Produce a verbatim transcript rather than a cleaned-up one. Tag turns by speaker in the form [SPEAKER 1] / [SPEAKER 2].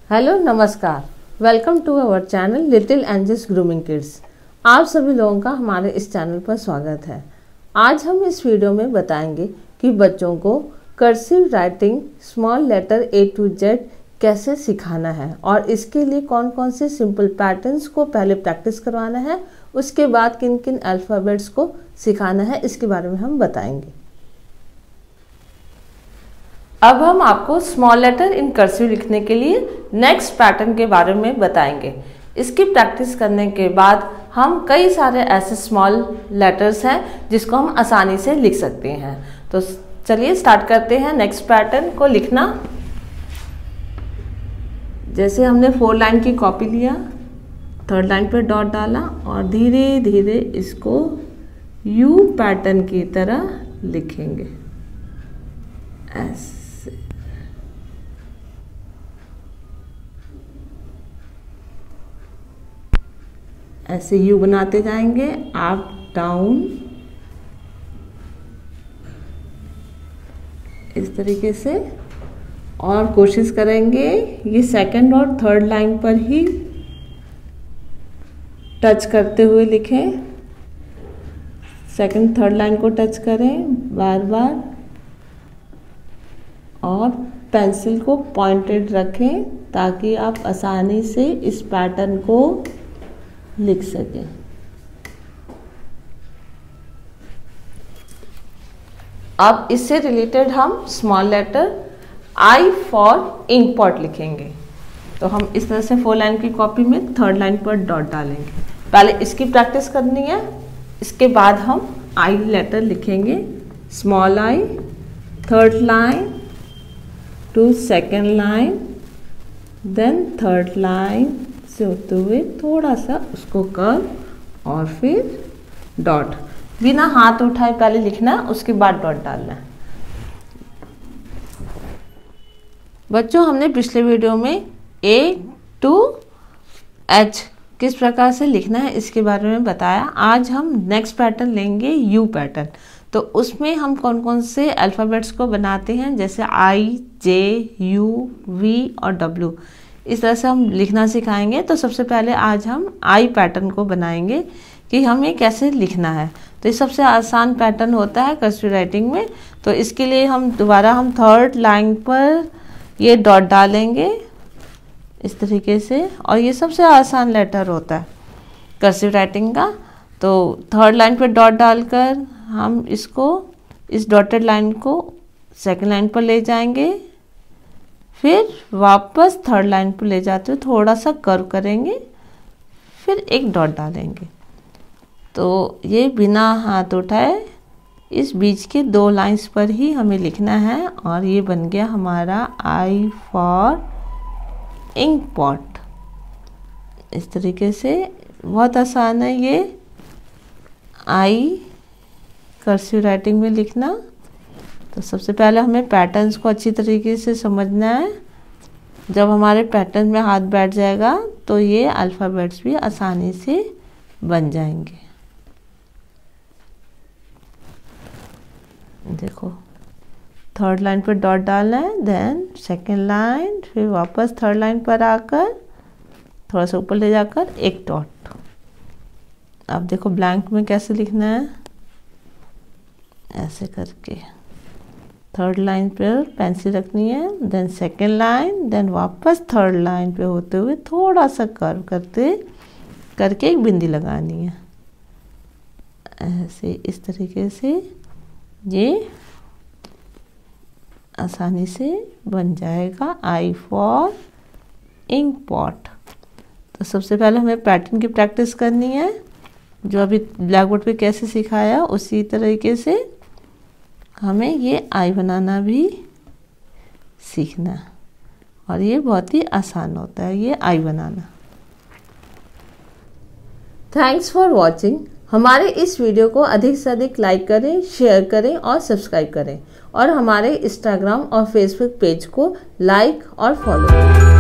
[SPEAKER 1] Hello नमस्कार, welcome to our channel little angels grooming kids. आप सभी लोगों का हमारे इस चैनल पर स्वागत है। आज हम इस वीडियो में बताएंगे कि बच्चों को cursive writing small letter A to Z कैसे सिखाना है और इसके लिए कौन कौन से सिंपल पैटर्न्स को पहले प्रैक्टिस करवाना है, उसके बाद किन किन अल्फ़ाबेट्स को सिखाना है, इसके बारे में हम बताएंगे। अब हम आपको स्मॉल लेटर इन कर्सिव लिखने के लिए नेक्स्ट पैटर्न के बारे में बताएंगे। इसकी प्रैक्टिस करने के बाद हम कई सारे ऐसे स्मॉल लेटर्स हैं जिसको हम आसानी से लिख सकते हैं। तो चलिए स्टार्ट करते हैं नेक्स्ट पैटर्न को लिखना। जैसे हमने फोर लाइन की कॉपी लिया, थर्ड लाइन पर डॉट डाला और धीरे धीरे इसको यू पैटर्न की तरह लिखेंगे। ऐसे ऐसे यू बनाते जाएंगे, अप डाउन, इस तरीके से। और कोशिश करेंगे ये सेकंड और थर्ड लाइन पर ही टच करते हुए लिखें। सेकंड थर्ड लाइन को टच करें बार बार और पेंसिल को पॉइंटेड रखें ताकि आप आसानी से इस पैटर्न को लिख सकें। अब इससे रिलेटेड हम small letter I for ink pot लिखेंगे। तो हम इस तरह से फोर लाइन की कॉपी में थर्ड लाइन पर डॉट डालेंगे। पहले इसकी प्रैक्टिस करनी है, इसके बाद हम आई लेटर लिखेंगे। Small I, third line to second line, then third line से होते हुए थोड़ा सा उसको कर्व और फिर डॉट। बिना हाथ उठाए पहले लिखना है, उसके बाद डॉट डालना है। बच्चों, हमने पिछले वीडियो में ए टू एच किस प्रकार से लिखना है इसके बारे में बताया। आज हम नेक्स्ट पैटर्न लेंगे यू पैटर्न। तो उसमें हम कौन कौन से अल्फ़ाबेट्स को बनाते हैं, जैसे आई, जे, यू, वी और डब्ल्यू, इस तरह से हम लिखना सिखाएंगे। तो सबसे पहले आज हम आई पैटर्न को बनाएंगे कि हमें कैसे लिखना है। तो ये सबसे आसान पैटर्न होता है कर्सिव राइटिंग में। तो इसके लिए हम दोबारा हम थर्ड लाइन पर ये डॉट डालेंगे इस तरीके से, और ये सबसे आसान लेटर होता है कर्सिव राइटिंग का। तो थर्ड लाइन पर डॉट डालकर हम इसको, इस डॉटेड लाइन को सेकेंड लाइन पर ले जाएंगे, फिर वापस थर्ड लाइन पर ले जाते हुए थोड़ा सा कर्व करेंगे, फिर एक डॉट डालेंगे। तो ये बिना हाथ उठाए इस बीच के दो लाइंस पर ही हमें लिखना है। और ये बन गया हमारा आई फॉर इंक पॉट। इस तरीके से बहुत आसान है ये आई कर्सिव राइटिंग में लिखना। तो सबसे पहले हमें पैटर्न्स को अच्छी तरीके से समझना है। जब हमारे पैटर्न में हाथ बैठ जाएगा तो ये अल्फ़ाबेट्स भी आसानी से बन जाएंगे। देखो, थर्ड लाइन पर डॉट डालना है, देन सेकेंड लाइन, फिर वापस थर्ड लाइन पर आकर थोड़ा सा ऊपर ले जाकर एक डॉट। अब देखो ब्लैंक में कैसे लिखना है, ऐसे करके थर्ड लाइन पर पेंसिल रखनी है, देन सेकेंड लाइन, देन वापस थर्ड लाइन पे होते हुए थोड़ा सा कर्व करते करके एक बिंदी लगानी है। ऐसे इस तरीके से ये आसानी से बन जाएगा आई फॉर इंक पॉट। तो सबसे पहले हमें पैटर्न की प्रैक्टिस करनी है, जो अभी ब्लैक बोर्ड पे कैसे सिखाया उसी तरीके से हमें ये आई बनाना भी सीखना। और ये बहुत ही आसान होता है ये आई बनाना। Thanks for watching. हमारे इस वीडियो को अधिक से अधिक लाइक करें, शेयर करें और सब्सक्राइब करें, और हमारे इंस्टाग्राम और फेसबुक पेज को लाइक और फॉलो करें।